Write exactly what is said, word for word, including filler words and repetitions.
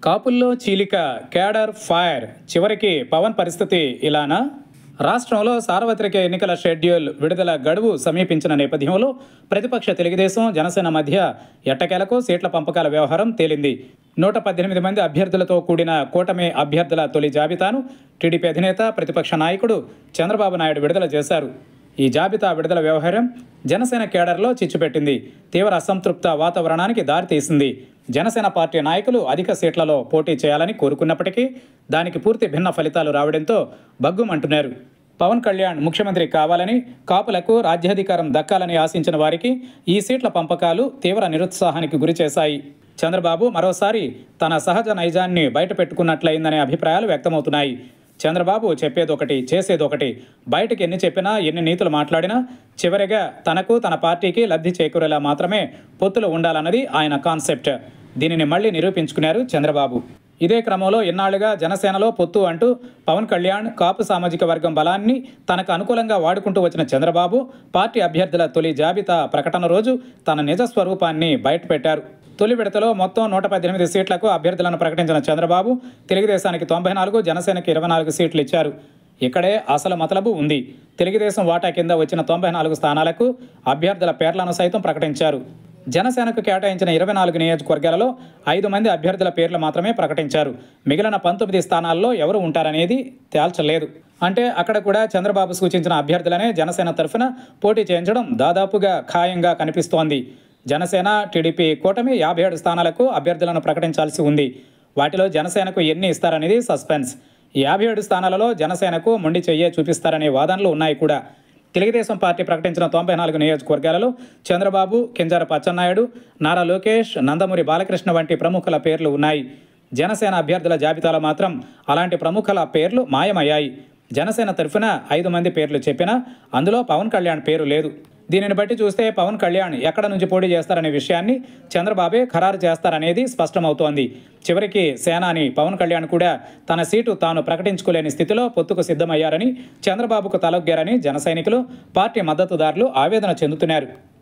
కాపుల్లో చీలిక, cadre fire. చివరికి పవన్ పరిస్థితి ఇలానా? రాష్ట్రంలో సార్వత్రిక ఎన్నికల షెడ్యూల్ విడుదల గడువు సమీపించిన నేపథ్యంలో ప్రతిపక్ష తెలుగుదేశం, జనసేన మధ్య ఎట్టకేలకు సీట్ల పంపకాల వ్యవహారం తేలింది. నూట పద్దెనిమిది మంది అభ్యర్థులతో కూడిన కూటమి అభ్యర్థుల తొలి జాబితాను టీడీపీ అధినేత, ప్రతిపక్ష నాయకుడు చంద్రబాబు నాయుడు విడుదల చేశారు. ఈ జాబితా విడుదల వ్యవహారం జనసేన కేడర్లో చిచ్చుపెట్టింది. తీవ్ర అసంతృప్త వాతావరణానికి దారితీసింది. జనసేన పార్టీ నాయకులు అధిక సీట్లలో పోటీ చేయాలని కోరుకున్నప్పటికీ దానికి పూర్తి భిన్న ఫలితాలు రావడంతో బగ్గుమంటున్నారు. పవన్ కళ్యాణ్ ముఖ్యమంత్రి కావాలని, కాపులకు రాజ్యాధికారం దక్కాలని ఆశించిన వారికి ఈ సీట్ల పంపకాలు తీవ్ర నిరుత్సాహానికి గురిచేశాయి. చంద్రబాబు మరోసారి తన సహజ నైజాన్ని బయటపెట్టుకున్నట్లయిందనే అభిప్రాయాలు వ్యక్తమవుతున్నాయి. చంద్రబాబు చెప్పేదొకటి, చేసేదొకటి. బయటకు ఎన్ని చెప్పినా, ఎన్ని నీతులు మాట్లాడినా చివరిగా తనకు, తన పార్టీకి లబ్ధి చేకూరేలా మాత్రమే పొత్తులు ఉండాలన్నది ఆయన కాన్సెప్ట్. దీనిని మళ్లీ నిరూపించుకున్నారు చంద్రబాబు. ఇదే క్రమంలో ఇన్నాళ్లుగా జనసేనలో పొత్తు అంటూ పవన్ కళ్యాణ్ కాపు సామాజిక వర్గం బలాన్ని తనకు అనుకూలంగా వాడుకుంటూ వచ్చిన చంద్రబాబు పార్టీ అభ్యర్థుల తొలి జాబితా ప్రకటన రోజు తన నిజ స్వరూపాన్ని బయటపెట్టారు. తొలి విడతలో మొత్తం నూట పద్దెనిమిది సీట్లకు అభ్యర్థులను ప్రకటించిన చంద్రబాబు తెలుగుదేశానికి తొంభై నాలుగు, జనసేనకి ఇరవై నాలుగు సీట్లు ఇచ్చారు. ఇక్కడే అసలు మతలబు ఉంది. తెలుగుదేశం వాటా కింద వచ్చిన తొంభై నాలుగు స్థానాలకు అభ్యర్థుల పేర్లను సైతం ప్రకటించారు. జనసేనకు కేటాయించిన ఇరవై నాలుగు నియోజకవర్గాలలో ఐదు మంది అభ్యర్థుల పేర్లు మాత్రమే ప్రకటించారు. మిగిలిన పంతొమ్మిది స్థానాల్లో ఎవరు ఉంటారనేది తేల్చలేదు. అంటే అక్కడ కూడా చంద్రబాబు సూచించిన అభ్యర్థులనే జనసేన తరఫున పోటీ చేయించడం దాదాపుగా ఖాయంగా కనిపిస్తోంది. జనసేన, టీడీపీ కూటమి యాభై ఏడు స్థానాలకు అభ్యర్థులను ప్రకటించాల్సి ఉంది. వాటిలో జనసేనకు ఎన్ని ఇస్తారనేది సస్పెన్స్. ఈ యాభై ఏడు స్థానాలలో జనసేనకు మొండి చెయ్యే చూపిస్తారనే వాదనలు ఉన్నాయి కూడా. తెలుగుదేశం పార్టీ ప్రకటించిన తొంభై నాలుగు నియోజకవర్గాలలో చంద్రబాబు, కింజరాపు అచ్చెన్నాయుడు, నారా లోకేష్, నందమూరి బాలకృష్ణ వంటి ప్రముఖుల పేర్లు ఉన్నాయి. జనసేన అభ్యర్థుల జాబితాలో మాత్రం అలాంటి ప్రముఖుల పేర్లు మాయమయ్యాయి. జనసేన తరఫున ఐదు మంది పేర్లు చెప్పినా అందులో పవన్ కళ్యాణ్ పేరు లేదు. దీనిని బట్టి చూస్తే పవన్ కళ్యాణ్ ఎక్కడ నుంచి పోటీ చేస్తారనే విషయాన్ని చంద్రబాబే ఖరారు చేస్తారనేది స్పష్టమవుతోంది. చివరికి సేనాని పవన్ కళ్యాణ్ కూడా తన సీటు తాను ప్రకటించుకోలేని స్థితిలో పొత్తుకు సిద్ధమయ్యారని, చంద్రబాబుకు తలొగ్గారని జన సైనికులు, పార్టీ మద్దతుదారులు ఆవేదన చెందుతున్నారు.